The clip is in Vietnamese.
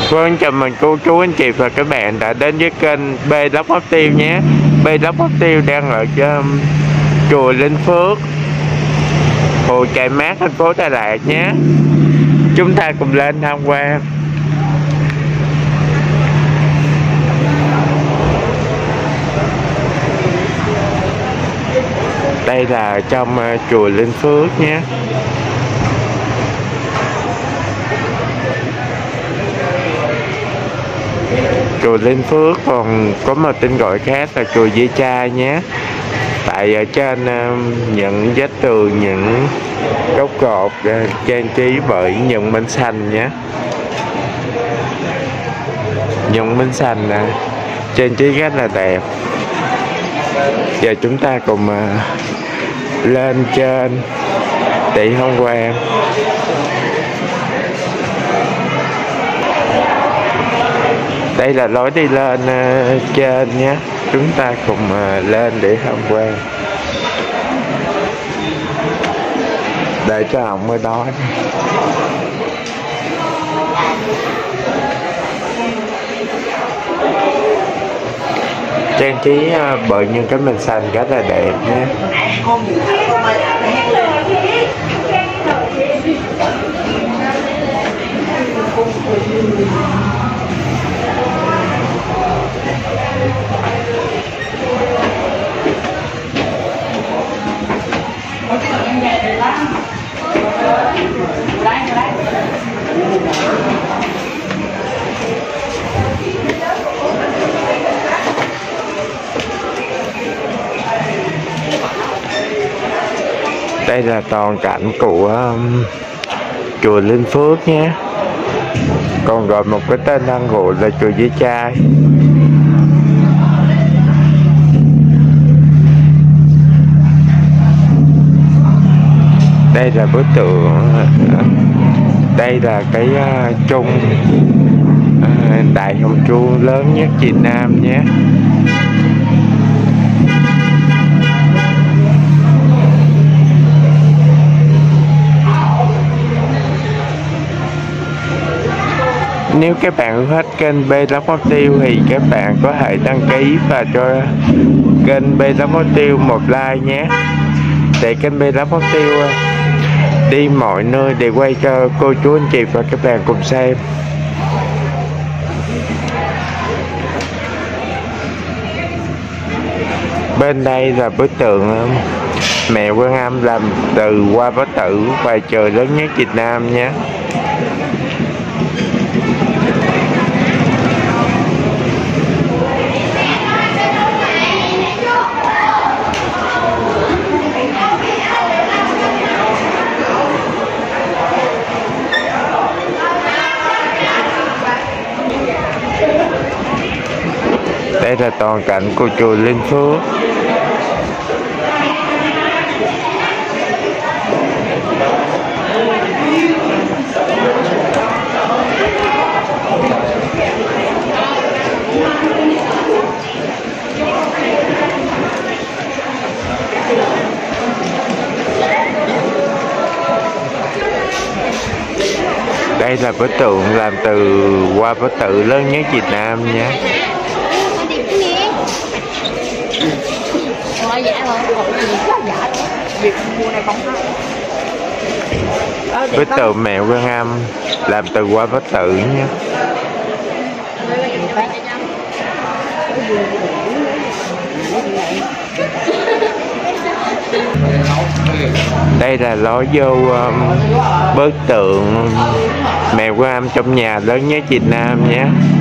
Vâng, chào mừng cô chú anh chị và các bạn đã đến với kênh B Lóc Bắp Tiêu nhé. B Lóc Bắp Tiêu đang ở chùa Linh Phước, Hồ Chài Mát, thành phố Đà Lạt nhé. Chúng ta cùng lên tham quan. Đây là trong chùa Linh Phước nhé. Chùa Linh Phước còn có một tên gọi khác là chùa Dê Trai nhé. Tại ở trên những vách tường, những góc cột trang trí bởi nhung minh xanh nhé. Nhung minh xanh trang trí rất là đẹp. Giờ chúng ta cùng lên trên để tham quan. Đây là lối đi lên trên nhé. Chúng ta cùng lên để tham quan. Để cho ông ở đó. Trang trí bởi những cái mền xanh rất là đẹp nhé. Đây là toàn cảnh của chùa Linh Phước nhé. Còn gọi một cái tên đang gọi là chùa Dê Trai. Đây là bức tượng. Đây là cái trung đại hồng chuông lớn nhất Việt Nam nhé. Nếu các bạn yêu thích kênh B Lóc Bắp Tiêu thì các bạn có thể đăng ký và cho kênh B Lóc Bắp Tiêu một like nhé. Để kênh B Lóc Bắp Tiêu đi mọi nơi để quay cho cô chú anh chị và các bạn cùng xem. Bên đây là bức tượng mẹ Quan Âm làm từ hoa bát tử ngoài trời lớn nhất Việt Nam nhé. Đây là toàn cảnh của chùa Linh Phước. Đây là bức tượng làm từ hoa bát tự lớn nhất Việt Nam nhé. Bức tượng mẹ Quan Âm làm từ hoa bát tự nhé. Đây là lối vô bức tượng mẹ Quan Âm trong nhà lớn nhất Việt Nam nhé.